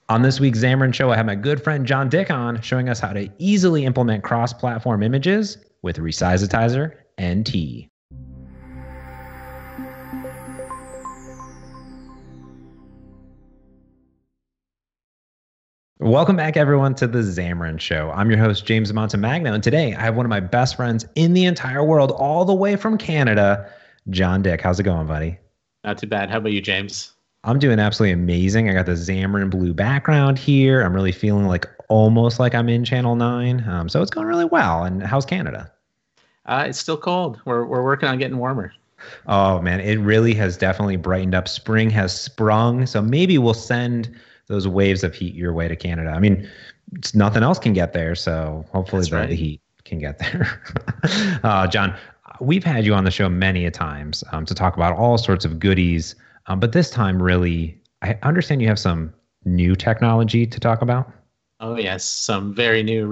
On this week's Xamarin Show, I have my good friend John Dick on showing us how to easily implement cross-platform images with ResizetizerNT. Welcome back, everyone, to the Xamarin Show. I'm your host, James Montemagno, and today I have one of my best friends in the entire world, all the way from Canada, John Dick. How's it going, buddy? Not too bad. How about you, James? I'm doing absolutely amazing. I got the Xamarin blue background here. I'm really feeling like almost like I'm in Channel 9. So it's going really well. And how's Canada? It's still cold. We're working on getting warmer. Oh, man, it really has definitely brightened up. Spring has sprung. So maybe we'll send those waves of heat your way to Canada. I mean, nothing else can get there. So hopefully the heat can get there. John, we've had you on the show many a times to talk about all sorts of goodies. But this time, really, I understand you have some new technology to talk about. Oh, yes. Some very new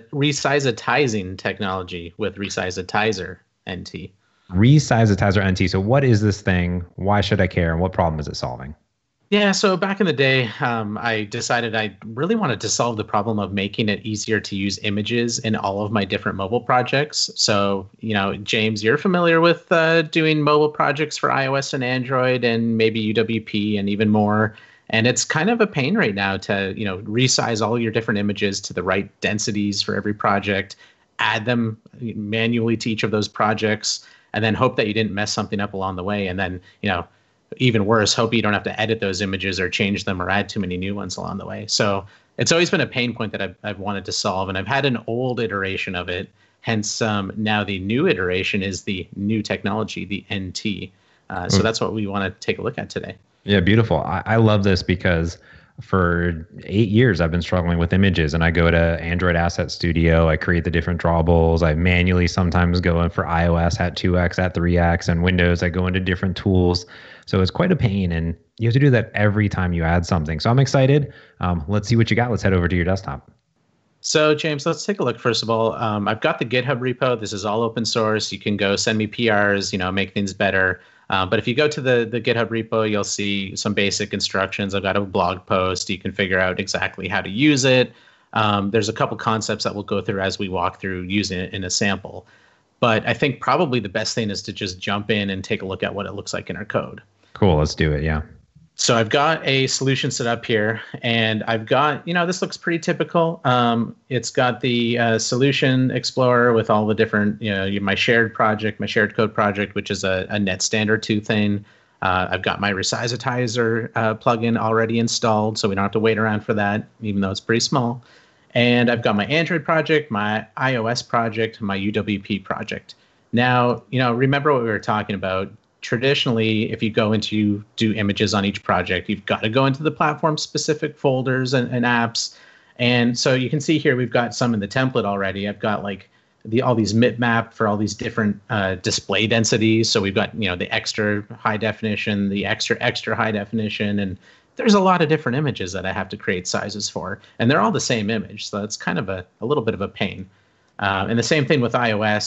resizitizing technology with ResizetizerNT. ResizetizerNT. So what is this thing? Why should I care? And what problem is it solving? Yeah, so back in the day, I decided I really wanted to solve the problem of making it easier to use images in all of my different mobile projects. So, James, you're familiar with doing mobile projects for iOS and Android and maybe UWP and even more. And it's kind of a pain right now to, resize all your different images to the right densities for every project, add them manually to each of those projects, and then hope that you didn't mess something up along the way. And then, even worse, hope you don't have to edit those images or change them or add too many new ones along the way. So it's always been a pain point that I've wanted to solve, and I've had an old iteration of it. Hence, now the new iteration is the new technology, the NT. So that's what we want to take a look at today. Yeah, beautiful. I love this because for 8 years, I've been struggling with images, and I go to Android Asset Studio. I create the different drawables. I manually sometimes go in for iOS at 2x, at 3x, and Windows. I go into different tools. So it's quite a pain, and you have to do that every time you add something. So I'm excited. Let's see what you got. Let's head over to your desktop. So, James, let's take a look. First of all, I've got the GitHub repo. This is all open source. You can go send me PRs, make things better. But if you go to the GitHub repo, you'll see some basic instructions. I've got a blog post. You can figure out exactly how to use it. There's a couple concepts that we'll go through as we walk through using it in a sample. But I think probably the best thing is to just jump in and take a look at what it looks like in our code. Cool. Let's do it. Yeah. So I've got a solution set up here, and I've got, this looks pretty typical. It's got the solution explorer with all the different, my shared project, my shared code project, which is a net standard 2 thing. I've got my Resizetizer plugin already installed, so we don't have to wait around for that, even though it's pretty small. And I've got my Android project, my iOS project, my UWP project. Now, remember what we were talking about. Traditionally, if you go into do images on each project, you've got to go into the platform-specific folders and apps. And so you can see here we've got some in the template already. I've got like all these bitmap for all these different display densities. So we've got the extra high definition, the extra high definition, and there's a lot of different images that I have to create sizes for, and they're all the same image. So it's kind of a little bit of a pain. And the same thing with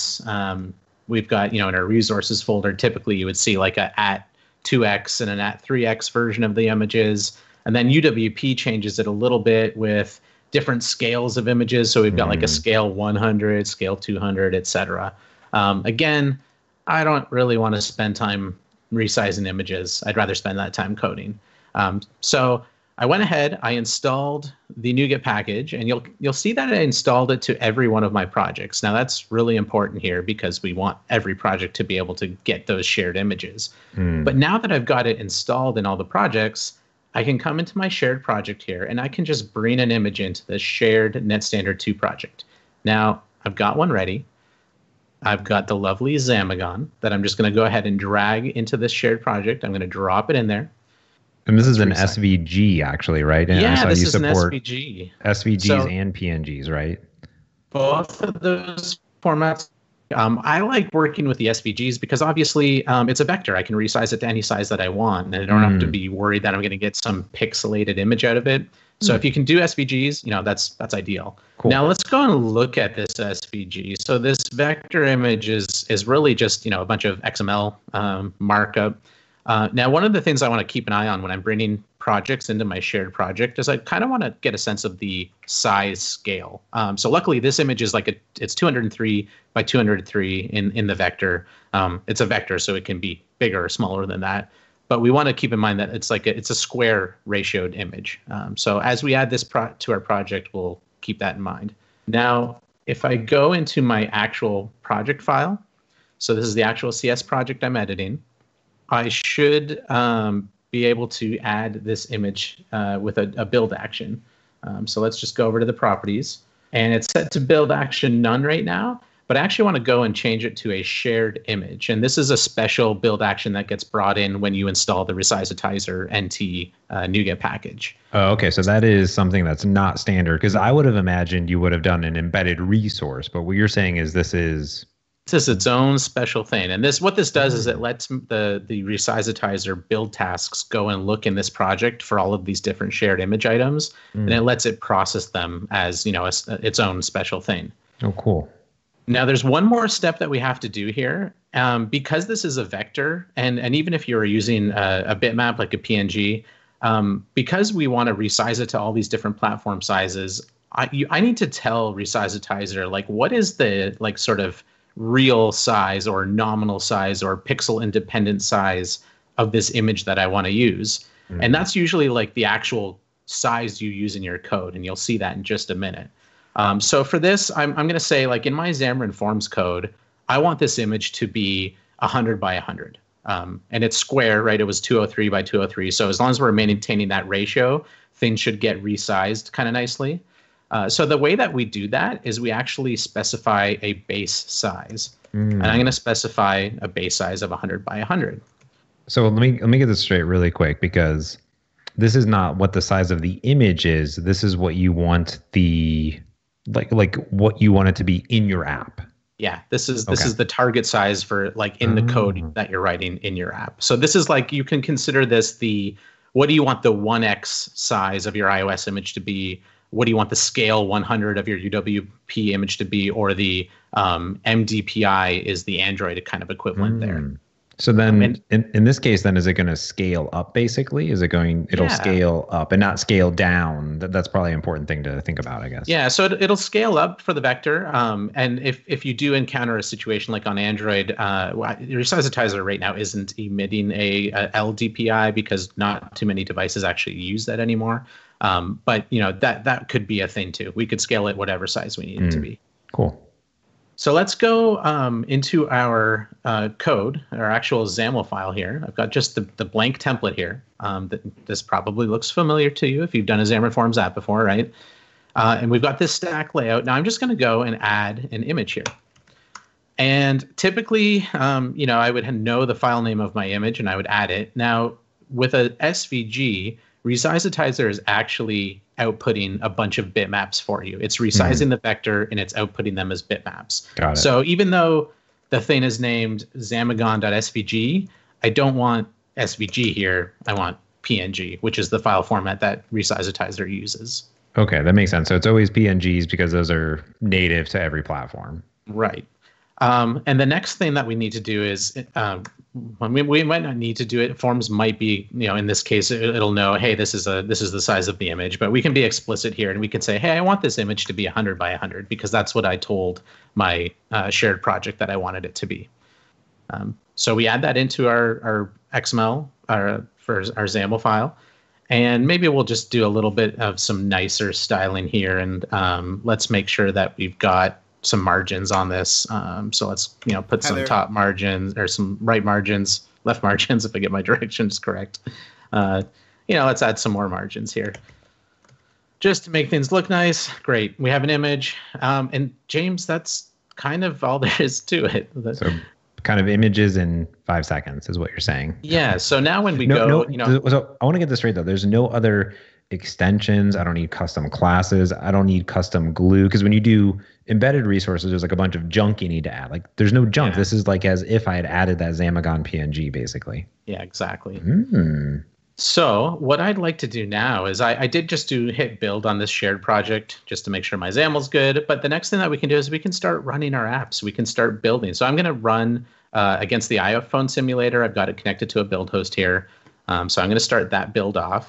iOS. We've got, in our resources folder, typically you would see like a at 2x and an at 3x version of the images. And then UWP changes it a little bit with different scales of images. So we've got like a scale 100, scale 200, etc. Again, I don't really want to spend time resizing images. I'd rather spend that time coding. So I went ahead, I installed the NuGet package, and you'll see that I installed it to every one of my projects. Now that's really important here because we want every project to be able to get those shared images. But now that I've got it installed in all the projects, I can come into my shared project here, and I can just bring an image into the shared NetStandard 2 project. Now I've got one ready. I've got the lovely Xamagon that I'm just going to go ahead and drag into this shared project. I'm going to drop it in there. And this is an SVG, actually, right? And yeah, this is an SVG. SVGs and PNGs, right? Both of those formats. I like working with the SVGs because obviously it's a vector. I can resize it to any size that I want, and I don't have to be worried that I'm going to get some pixelated image out of it. So if you can do SVGs, that's ideal. Cool. Now let's go and look at this SVG. So this vector image is really just a bunch of XML markup. Now, one of the things I want to keep an eye on when I'm bringing projects into my shared project is I kind of want to get a sense of the size scale. So luckily this image is it's 203 by 203 in the vector. It's a vector, so it can be bigger or smaller than that. But we want to keep in mind that it's a square ratioed image. So as we add this to our project, we'll keep that in mind. Now, if I go into my actual project file, so this is the actual CS project I'm editing, I should be able to add this image with a build action. So let's just go over to the properties. And it's set to build action none right now, but I actually want to go and change it to a shared image. And this is a special build action that gets brought in when you install the ResizetizerNT NuGet package. Oh, okay. So that is something that's not standard, because I would have imagined you would have done an embedded resource. But what you're saying is this is its own special thing. And what this does is it lets the Resizetizer build tasks go and look in this project for all of these different shared image items, and it lets it process them as its own special thing. Oh, cool. Now, there's one more step that we have to do here. Because this is a vector, and even if you're using a bitmap like a PNG, because we want to resize it to all these different platform sizes, I need to tell Resizetizer, what is the sort of real size or nominal size or pixel independent size of this image that I want to use. And that's usually the actual size you use in your code. And you'll see that in just a minute. So for this, I'm going to say in my Xamarin.forms code, I want this image to be 100 by 100. And it's square, right? It was 203 by 203. So as long as we're maintaining that ratio, things should get resized kind of nicely. So the way that we do that is we actually specify a base size. And I'm going to specify a base size of 100 by 100. So let me get this straight really quick, because this is not what the size of the image is. This is what you want what you want it to be in your app. Yeah, this is the target size for in the code that you're writing in your app. So this is you can consider this what do you want the 1x size of your iOS image to be? What do you want the scale 100 of your UWP image to be? Or the MDPI is the Android kind of equivalent there. So then in this case, then is it going to scale up basically? It'll scale up and not scale down? That's probably an important thing to think about, I guess. Yeah, so it'll scale up for the vector. And if you do encounter a situation like on Android, Resizetizer right now isn't emitting a LDPI because not too many devices actually use that anymore. But that could be a thing too. We could scale it whatever size we need it to be. Cool. So let's go into our code, our actual XAML file here. I've got just the blank template here. This probably looks familiar to you if you've done a Xamarin.forms app before, right? And we've got this stack layout. Now I'm just going to go and add an image here. And typically, I would know the file name of my image and I would add it. Now, with a SVG, Resizetizer is actually outputting a bunch of bitmaps for you. It's resizing the vector and it's outputting them as bitmaps. Got it. So even though the thing is named xamagon.svg, I don't want SVG here. I want PNG, which is the file format that Resizetizer uses. Okay, that makes sense. So it's always PNGs because those are native to every platform. Right. And the next thing that we need to do is, we might not need to do it. Forms might be, in this case, it'll know, hey, this is the size of the image. But we can be explicit here, and we can say, hey, I want this image to be 100 by 100 because that's what I told my shared project that I wanted it to be. So we add that into our XML for our XAML file, and maybe we'll just do a little bit of some nicer styling here, and let's make sure that we've got some margins on this. So let's put some top margins or some right margins, left margins if I get my directions correct. Let's add some more margins here just to make things look nice. Great. We have an image. And James, that's kind of all there is to it. So kind of images in 5 seconds is what you're saying. Yeah. So now when we so I want to get this straight though. There's no other extensions. I don't need custom classes. I don't need custom glue. Because when you do embedded resources, there's a bunch of junk you need to add. There's no junk. Yeah. This is as if I had added that Xamagon PNG, basically. Yeah, exactly. So what I'd like to do now is I did just hit build on this shared project just to make sure my XAML's good. But the next thing that we can do is we can start running our apps. We can start building. So I'm going to run against the iPhone simulator. I've got it connected to a build host here. So I'm going to start that build off.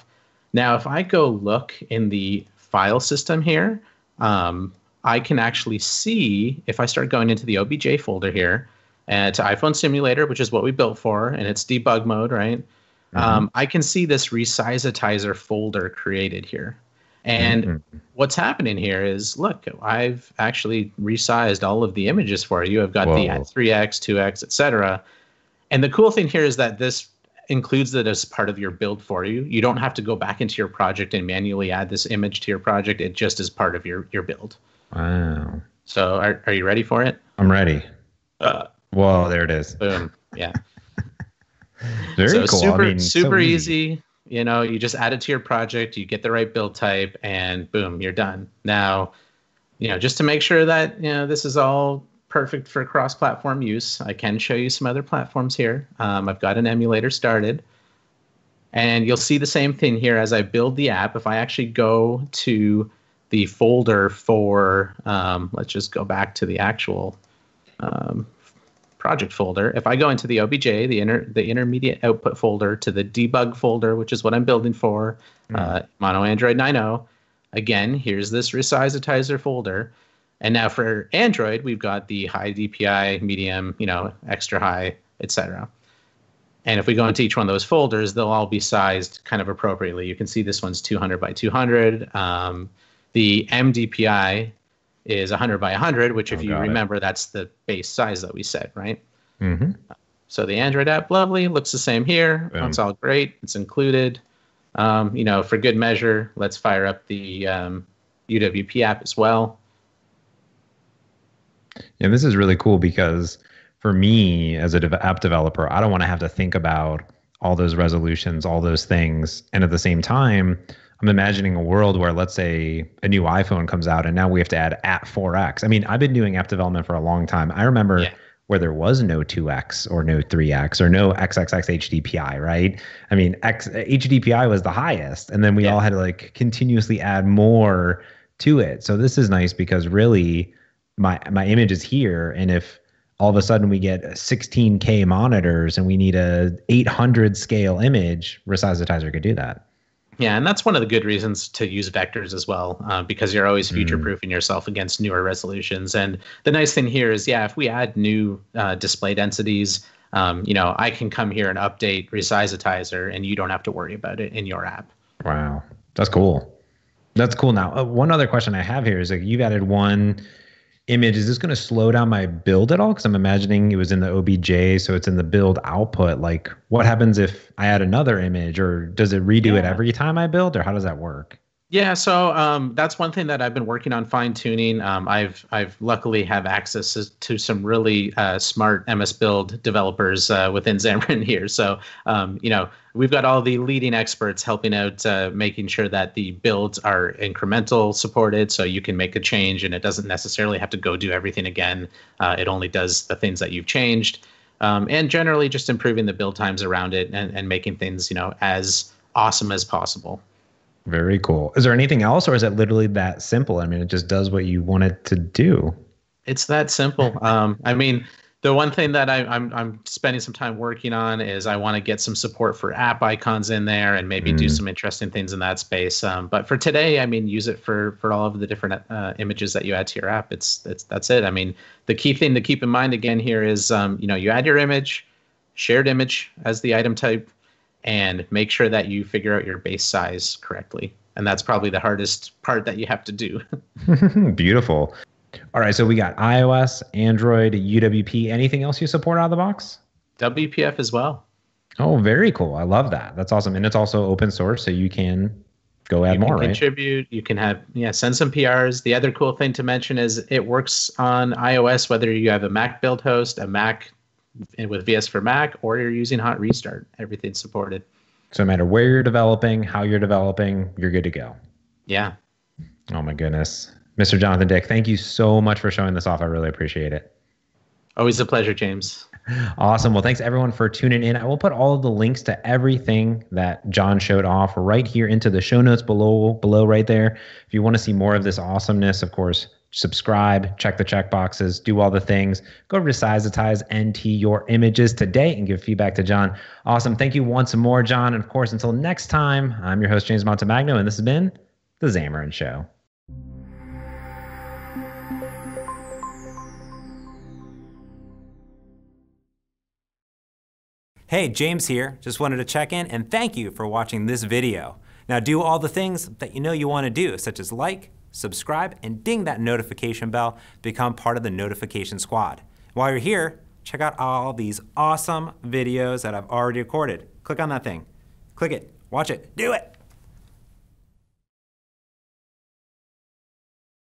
Now, if I go look in the file system here, I can actually see if I start going into the OBJ folder here to iPhone Simulator, which is what we built for, and it's debug mode, right? I can see this resizetizer folder created here. And what's happening here is, look, I've actually resized all of the images for you. I've got the 3x, 2x, etc. And the cool thing here is that this includes it as part of your build for you. You don't have to go back into your project and manually add this image to your project. It just is part of your build. Wow. So are you ready for it? I'm ready. Whoa, there it is. Boom. Yeah. Very cool. Super, super easy. You know, you just add it to your project, you get the right build type, and boom, you're done. Now, you know, just to make sure that, you know, this is all perfect for cross-platform use, I can show you some other platforms here. I've got an emulator started, and you'll see the same thing here as I build the app. If I actually go to the folder for, let's just go back to the actual project folder. If I go into the OBJ, the intermediate output folder, to the debug folder, which is what I'm building for, Mono Android 9.0, again, here's this resizetizer folder. And now for Android, we've got the high DPI, medium, you know, extra high, etc. And if we go into each one of those folders, they'll all be sized kind of appropriately. You can see this one's 200 by 200. The MDPI is 100 by 100, which if you remember, that's the base size that we set, right? So the Android app, lovely, looks the same here. It's all great. It's included. You know, for good measure, let's fire up the UWP app as well. Yeah, this is really cool because for me as an app developer, I don't want to have to think about all those resolutions, all those things. And at the same time, I'm imagining a world where, let's say, a new iPhone comes out and now we have to add at 4x. I mean, I've been doing app development for a long time. I remember where there was no 2x or no 3x or no XXX HDPI, right? I mean, HDPI was the highest, and then we all had to like continuously add more to it. So this is nice because really my image is here, and if all of a sudden we get 16K monitors and we need a 800 scale image, Resizetizer could do that. Yeah, and that's one of the good reasons to use vectors as well, because you're always future-proofing yourself against newer resolutions. And the nice thing here is, if we add new display densities, you know, I can come here and update Resizetizer, and you don't have to worry about it in your app. Wow, that's cool. That's cool. Now, one other question I have here is, like, you've added one image. Is this going to slow down my build at all? Because I'm imagining it was in the OBJ, so it's in the build output. Like, what happens if I add another image, or does it redo it every time I build, or how does that work? Yeah, so that's one thing that I've been working on fine-tuning. I've luckily have access to some really smart MS Build developers within Xamarin here. So you know, we've got all the leading experts helping out, making sure that the builds are incremental supported, so you can make a change and it doesn't necessarily have to go do everything again. It only does the things that you've changed, and generally just improving the build times around it and making things, you know, as awesome as possible. Very cool. Is there anything else, or is it literally that simple? I mean, it just does what you want it to do. It's that simple. I mean, the one thing that I'm spending some time working on is I want to get some support for app icons in there and maybe do some interesting things in that space. But for today, I mean, use it for all of the different images that you add to your app. That's it. I mean, the key thing to keep in mind again here is, you know, you add your image, shared image as the item type, and make sure that you figure out your base size correctly. And that's probably the hardest part that you have to do. Beautiful. All right, so we got iOS, Android, UWP. Anything else you support out of the box? WPF as well. Oh, very cool. I love that. That's awesome. And it's also open source, so you can go add more, right? Contribute. You can have, send some PRs. The other cool thing to mention is it works on iOS, whether you have a Mac build host, a Mac with VS for Mac, or you're using Hot Restart. Everything's supported. So no matter where you're developing, how you're developing, you're good to go. Yeah. Oh my goodness. Mr. Jonathan Dick, thank you so much for showing this off. I really appreciate it. Always a pleasure, James. Awesome. Well, thanks everyone for tuning in. I will put all of the links to everything that John showed off right here into the show notes below right there. If you want to see more of this awesomeness, of course, subscribe, check the checkboxes, do all the things. Go ResizetizNT your images today and give feedback to John. Awesome. Thank you once more, John. And of course, until next time, I'm your host, James Montemagno, and this has been The Xamarin Show. Hey, James here. Just wanted to check in and thank you for watching this video. Now do all the things that you want to do, such as like, subscribe, and ding that notification bell, become part of the notification squad. While you're here, check out all these awesome videos that I've already recorded. Click on that thing. Click it. Watch it. Do it.